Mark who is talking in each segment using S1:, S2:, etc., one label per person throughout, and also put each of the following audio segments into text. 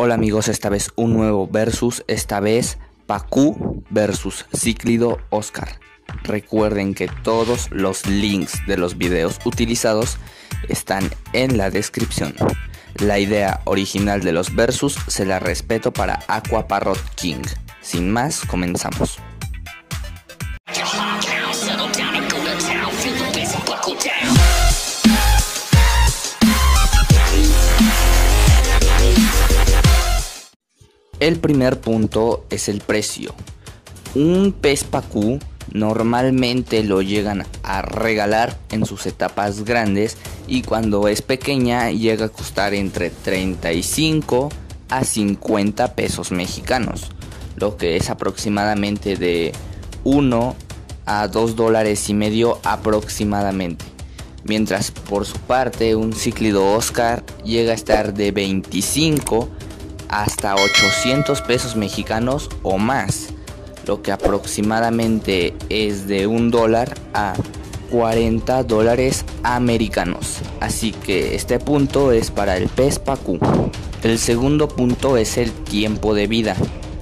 S1: Hola amigos, esta vez un nuevo versus, esta vez Pacu versus Cíclido Oscar. Recuerden que todos los links de los videos utilizados están en la descripción. La idea original de los versus se la respeto para Aqua Parrot King. Sin más, comenzamos. El primer punto es el precio. Un pez Pacu normalmente lo llegan a regalar en sus etapas grandes y cuando es pequeña llega a costar entre 35 a 50 pesos mexicanos, lo que es aproximadamente de 1 a 2 dólares y medio aproximadamente. Mientras por su parte un Cíclido Oscar llega a estar de 25 hasta 800 pesos mexicanos o más, lo que aproximadamente es de $1 a 40 dólares americanos. Así que este punto es para el pez Pacu. El segundo punto es el tiempo de vida.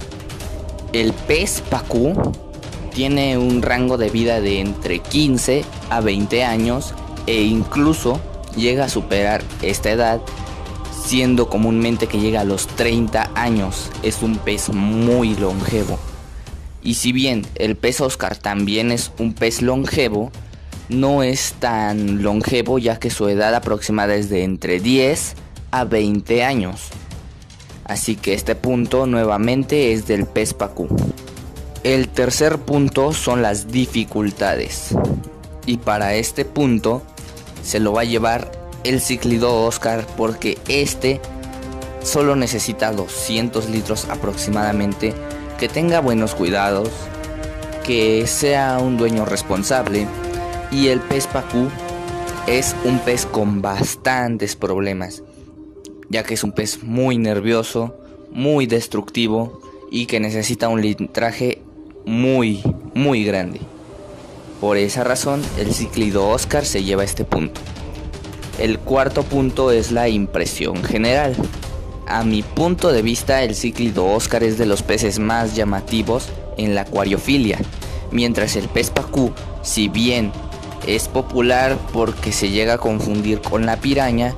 S1: El pez Pacu tiene un rango de vida de entre 15 a 20 años e incluso llega a superar esta edad, siendo comúnmente que llega a los 30 años. Es un pez muy longevo. Y si bien el pez Oscar también es un pez longevo, no es tan longevo ya que su edad aproximada es de entre 10 a 20 años. Así que este punto nuevamente es del pez Pacu. El tercer punto son las dificultades. Y para este punto se lo va a llevar el Cíclido Oscar porque este solo necesita 200 litros aproximadamente, que tenga buenos cuidados, que sea un dueño responsable, y el pez Pacu es un pez con bastantes problemas, ya que es un pez muy nervioso, muy destructivo y que necesita un litraje muy grande. Por esa razón el Cíclido Oscar se lleva este punto. El cuarto punto es la impresión general. A mi punto de vista, el Cíclido Oscar es de los peces más llamativos en la acuariofilia, mientras el pez Pacu, si bien es popular porque se llega a confundir con la piraña,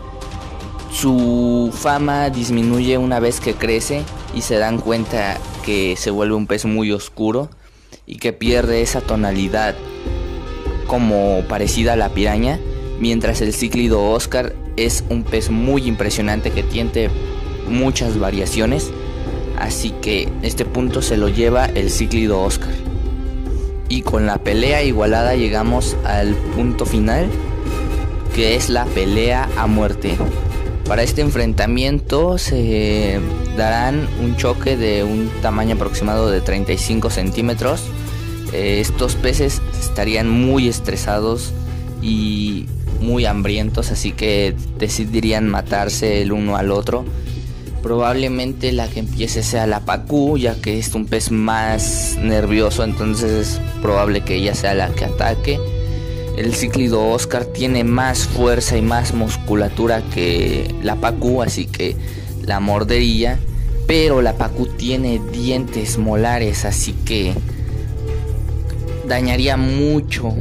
S1: su fama disminuye una vez que crece y se dan cuenta que se vuelve un pez muy oscuro y que pierde esa tonalidad como parecida a la piraña. Mientras el Cíclido Oscar es un pez muy impresionante que tiene muchas variaciones. Así que este punto se lo lleva el Cíclido Oscar. Y con la pelea igualada llegamos al punto final, que es la pelea a muerte. Para este enfrentamiento se darán un choque de un tamaño aproximado de 35 centímetros. Estos peces estarían muy estresados y muy hambrientos, así que decidirían matarse el uno al otro. Probablemente la que empiece sea la Pacu, ya que es un pez más nervioso, entonces es probable que ella sea la que ataque. El Cíclido Oscar tiene más fuerza y más musculatura que la Pacu, así que la mordería, pero la Pacu tiene dientes molares, así que dañaría mucho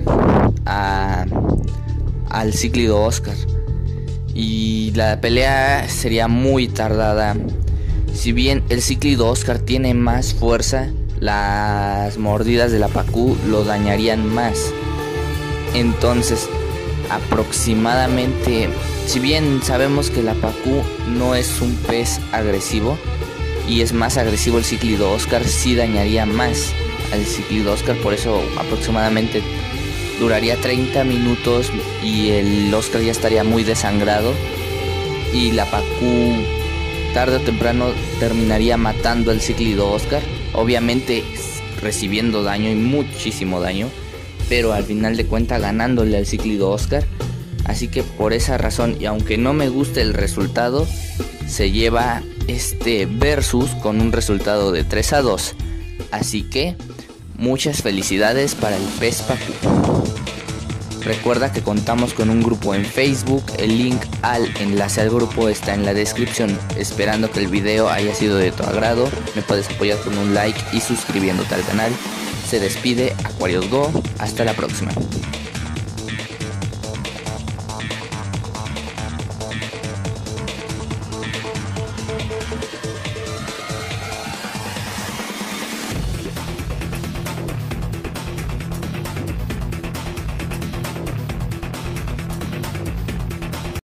S1: al Cíclido Oscar y la pelea sería muy tardada. Si bien el Cíclido Oscar tiene más fuerza, las mordidas de la Pacu lo dañarían más. Entonces aproximadamente, si bien sabemos que la Pacu no es un pez agresivo y es más agresivo el Cíclido Oscar, sí dañaría más al Cíclido Oscar. Por eso aproximadamente duraría 30 minutos y el Oscar ya estaría muy desangrado y la Pacu tarde o temprano terminaría matando al Cíclido Oscar, obviamente recibiendo daño y muchísimo daño, pero al final de cuentas ganándole al Cíclido Oscar. Así que por esa razón, y aunque no me guste el resultado, se lleva este versus con un resultado de 3-2. Así que muchas felicidades para el pez Pacu. Recuerda que contamos con un grupo en Facebook, el link al enlace al grupo está en la descripción. Esperando que el video haya sido de tu agrado, me puedes apoyar con un like y suscribiéndote al canal. Se despide Aquarius Go, hasta la próxima.